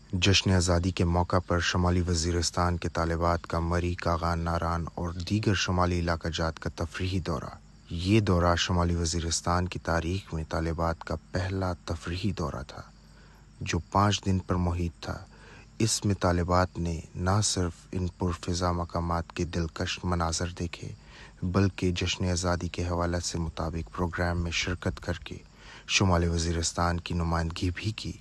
जश्न आज़ादी के मौका पर शुमाली वज़ीरिस्तान के तालिबात का मरी, कागान, नारान और दीगर शुमाली इलाका जात का तफरीही दौरा। ये दौरा शुमाली वज़ीरिस्तान की तारीख में तालिबात का पहला तफरीही दौरा था जो 5 दिन पर मुहित था। इसमें तालिबात ने न सिर्फ इन पुरफ़िज़ा मकामात के दिलकश मनाज़र देखे बल्कि जश्न आज़ादी के हवाले से मुताबिक प्रोग्राम में शिरकत करके शुमाली वज़ीरिस्तान की नुमाइंदगी भी की।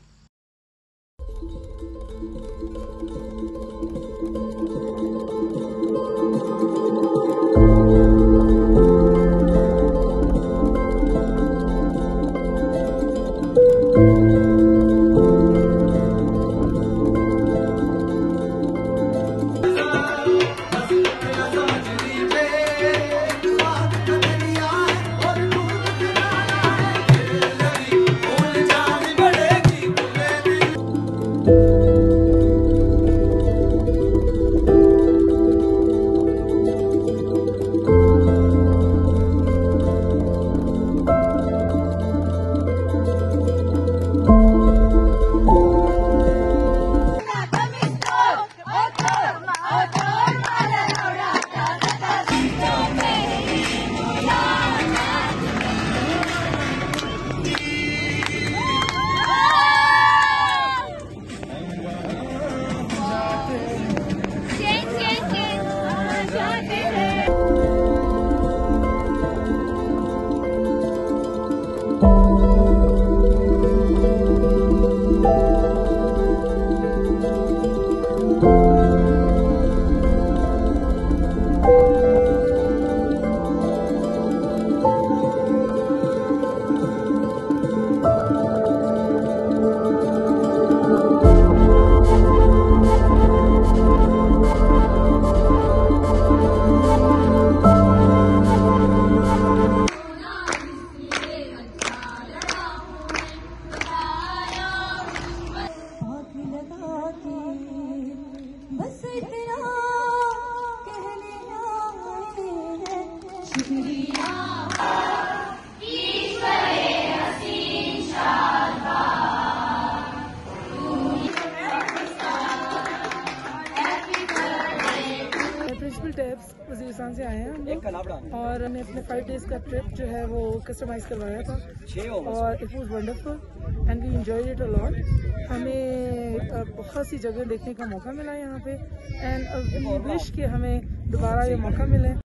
वज़ीरिस्तान से आए हैं और हमने अपने 5 डेज का ट्रिप जो है वो कस्टमाइज करवाया था और it was wonderful and we enjoyed it a lot. हमें बहुत सी जगह देखने का मौका मिला यहाँ पे एंड वी विश कि हमें दोबारा ये मौका मिले।